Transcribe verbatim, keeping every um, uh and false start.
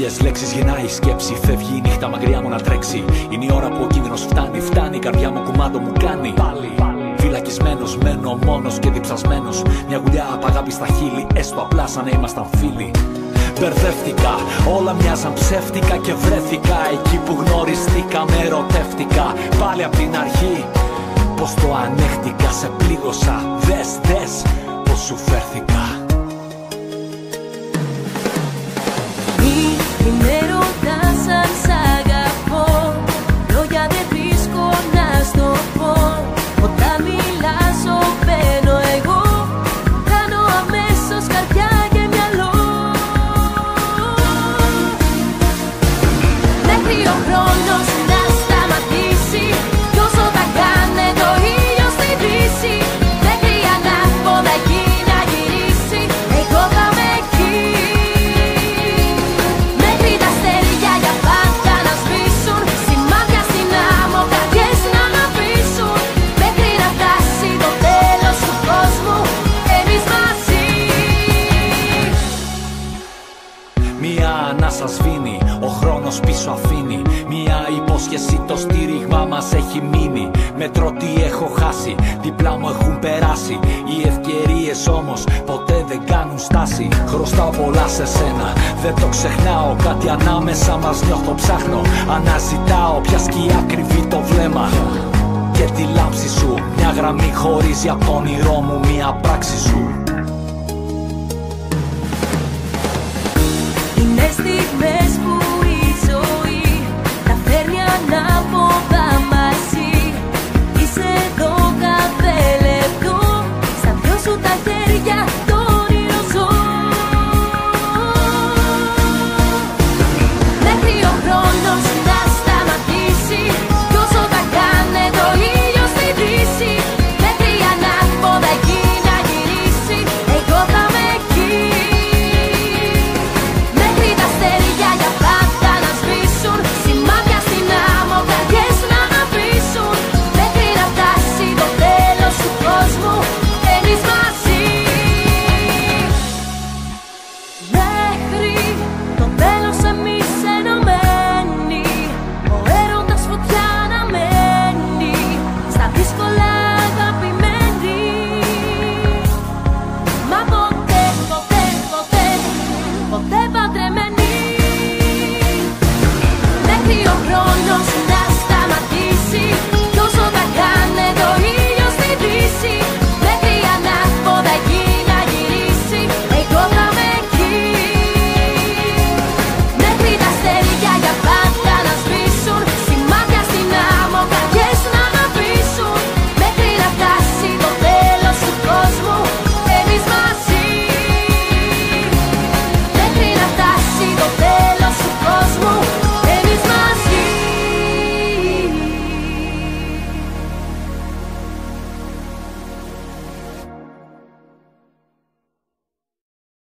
Λίγες λέξεις γεννάει η σκέψη. Φεύγει η νύχτα μακριά μου να τρέξει. Είναι η ώρα που ο κίνδυνος φτάνει. Φτάνει η καρδιά μου κουμάντο μου κάνει. Πάλι φυλακισμένος, μένω μόνος και διψασμένος. Μια γουλιά απ' αγάπη στα χείλη, έστω απλά σαν να ήμασταν φίλοι. Μπερδεύτηκα, όλα μοιάζαν ψεύτικα και βρέθηκα εκεί που γνωριστήκαμε, ερωτεύτηκα. Πάλι απ' την αρχή, πως το ανέχτηκα, σε πλήγωσα. Δες, δες, πως σου φέρθηκα. Μη είναι ρωτάς αν σ' αγαπώ, λόγια δεν βρίσκω να στο πω. Όταν μιλάζω μπαίνω εγώ, κάνω αμέσως καρδιά και μυαλό. Μέχρι ο χρόνος να σταματήσει, κι όσο θα κάνε το ήλιο στη δύση. Μέχρι ανάποδα εκεί να γυρίσει, εγώ θα είμαι εκεί. Μέχρι τα αστέρια για πάντα να σβήσουν, σημάδια στην άμμο, καρδιές να αφήσουν. Μέχρι να φτάσει το τέλος του κόσμου, εμείς μαζί. Μία ανάσα σβήνει, ο χρόνος πίσω αφήνει. Μία υπόσχεση, το στήριγμα μας έχει μείνει. Μετρώ τι έχω χάσει, διπλά μου έχουν περάσει. Οι ευκαιρίες όμως ποτέ δεν κάνουν στάση. Χρωστάω πολλά σε σένα, δεν το ξεχνάω. Κάτι ανάμεσα μας νιώθω, ψάχνω. Αναζητάω ποια σκιά κρυβεί το βλέμμα και τη λάμψη σου. Μια γραμμή χωρίζει από το όνειρό μου, μια πράξη σου. Είναι στιγμές